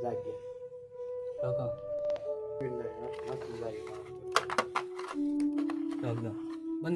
जागे लगा मत जागे लगा बंद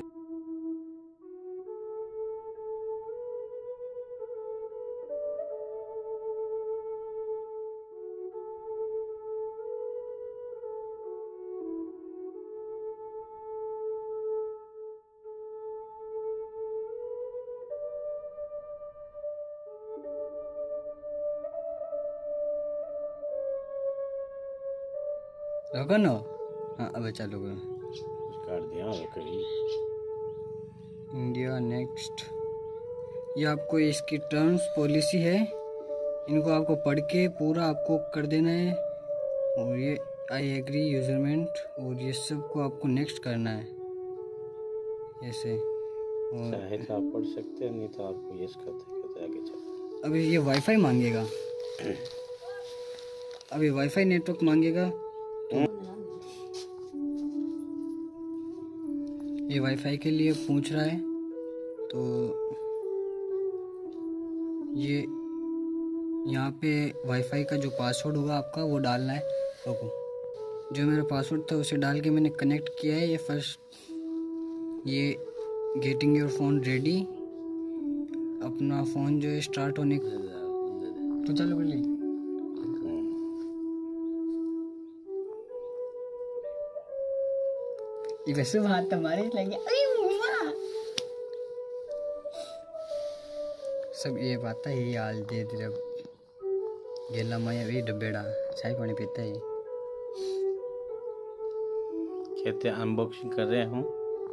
लगा ना। हाँ अब चालू करो। कर दिया करी इंडिया नेक्स्ट। ये आपको इसकी टर्म्स पॉलिसी है, इनको आपको पढ़ के पूरा आपको कर देना है। और ये आई एग्री यूजरमेंट और ये सब को आपको नेक्स्ट करना है ऐसे। और चाहे तो आप पढ़ सकते हैं, नहीं तो आपको यस करते आगे चलो। अभी ये वाईफाई मांगेगा, अभी वाईफाई नेटवर्क मांगेगा तो ये वाईफाई के लिए पूछ रहा है। तो ये यहाँ पे वाईफाई का जो पासवर्ड होगा आपका वो डालना है। रुको, जो मेरा पासवर्ड था उसे डाल के मैंने कनेक्ट किया है। ये फर्स्ट ये गेटिंग योर फोन रेडी, अपना फ़ोन जो है स्टार्ट होने तो चलो कर ली। ये वैसे बात हमारे लगे सब ये बात है। ये हाल दे दे गेला माया वही डब्बेड़ा चाय पानी पीता है। कहते अनबॉक्सिंग कर रहे हूँ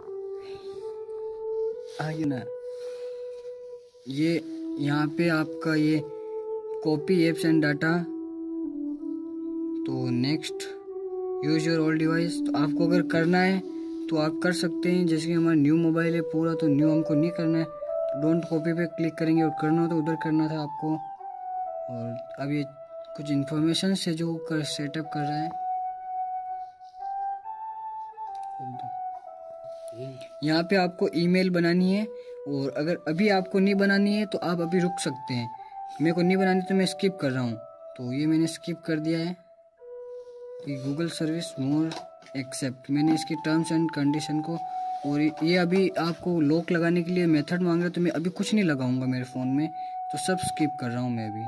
आगे ना। ये यहाँ पे आपका ये कॉपी एप्स एंड डाटा, तो next use your old device. तो आपको अगर करना है तो आप कर सकते हैं। जैसे कि हमारा न्यू मोबाइल है पूरा, तो न्यू हमको नहीं करना है, तो डोंट कॉपी पे क्लिक करेंगे। और करना हो तो उधर करना था आपको। और अब ये कुछ इन्फॉर्मेशन से जो कर सेटअप कर रहा है, यहाँ पे आपको ईमेल बनानी है। और अगर अभी आपको नहीं बनानी है तो आप अभी रुक सकते हैं। मेरे को नहीं बनानी तो मैं स्किप कर रहा हूँ, तो ये मैंने स्किप कर दिया है। गूगल सर्विस मोर एक्सेप्ट, मैंने इसकी टर्म्स एंड कंडीशन को। और ये अभी आपको लॉक लगाने के लिए मेथड मांग रहा है, तो मैं अभी कुछ नहीं लगाऊंगा मेरे फ़ोन में, तो सब स्किप कर रहा हूँ मैं अभी।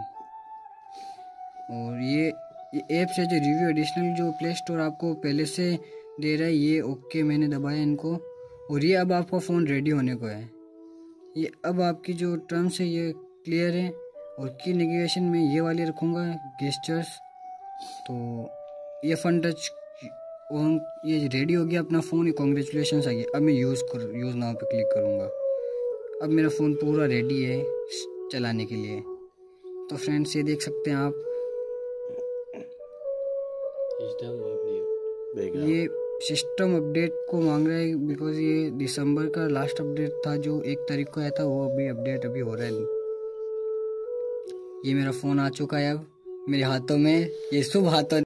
और ये ऐप्स है जो रिव्यू एडिशनल जो प्ले स्टोर आपको पहले से दे रहा है, ये ओके मैंने दबाया इनको। और ये अब आपका फ़ोन रेडी होने को है। ये अब आपकी जो टर्म्स है ये क्लियर है। और की नेविगेशन में ये वाली रखूँगा गेस्चर्स। तो ये फन टच ये रेडी हो गया अपना फ़ोन। कॉन्ग्रेचुलेशन आ गया। अब मैं यूज़ नाउ पे क्लिक करूँगा। अब मेरा फ़ोन पूरा रेडी है चलाने के लिए। तो फ्रेंड्स ये देख सकते हैं आप, ये सिस्टम अपडेट को मांग रहा है बिकॉज ये दिसंबर का लास्ट अपडेट था जो 1 तारीख को आया था, वो अभी अपडेट अभी हो रहा है। ये मेरा फ़ोन आ चुका है अब मेरे हाथों में, ये शुभ हाथों